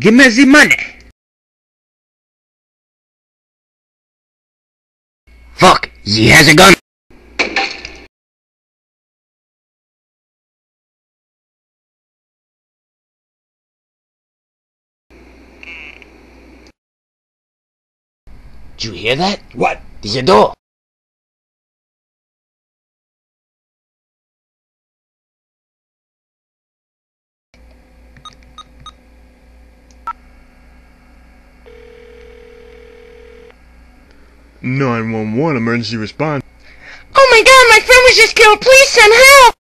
Give me the money. Fuck, he has a gun. Did you hear that? What? There's a door. (911) emergency response. Oh my god, my friend was just killed. Please send help!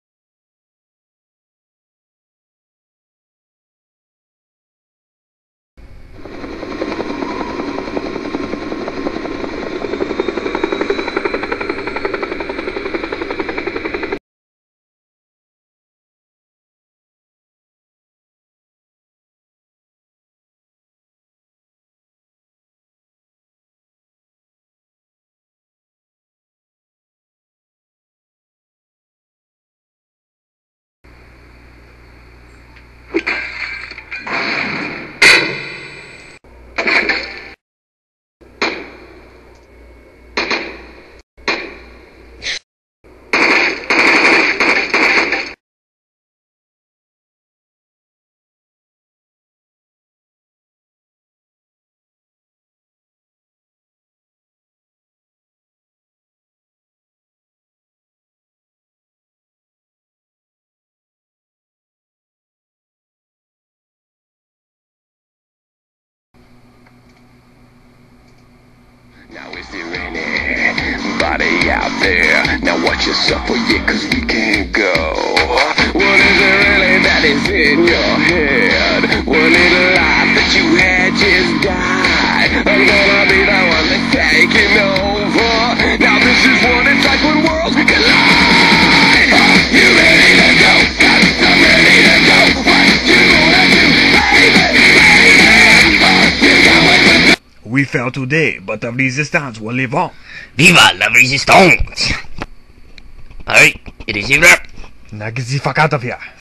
Now is there anybody out there? Now watch yourself, oh yeah, cause we can't go. What is it really that is in your head? What little life that you had just died? I'm gonna be the one that's taking over. Now this is what it's like when worlds collide. You ready to go? I'm ready to go. What you wanna do, baby? You going with me? We fell today, but the resistance will live on. Viva la resistance! Alright, it is here. Now get the fuck out of here.